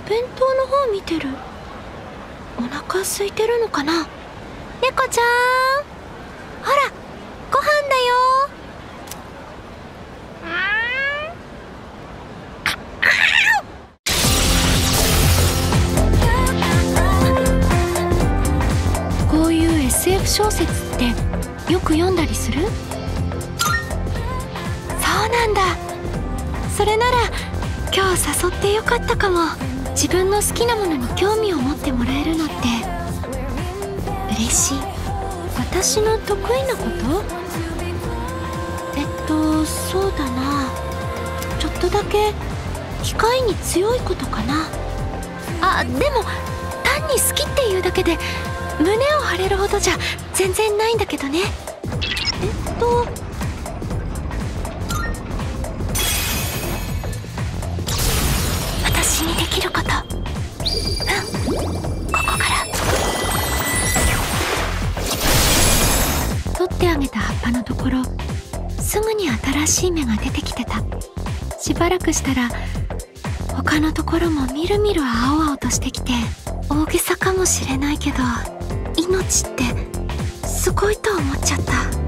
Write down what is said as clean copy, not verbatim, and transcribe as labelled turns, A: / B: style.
A: 弁当の方見てる。お腹空いてるのかな。猫ちゃん、ほらご飯だよ。こういう SF 小説ってよく読んだりする？そうなんだ。それなら今日誘ってよかったかも。自分の好きなものに興味を持ってもらえるのって嬉しい。私の得意なこと？そうだな。ちょっとだけ機械に強いことかな。あ、でも単に好きっていうだけで胸を張れるほどじゃ全然ないんだけどね。私にできること、ここから取ってあげた葉っぱのところ、すぐに新しい芽が出てきてた。しばらくしたら他のところもみるみる青々としてきて、大げさかもしれないけど命ってすごいと思っちゃった。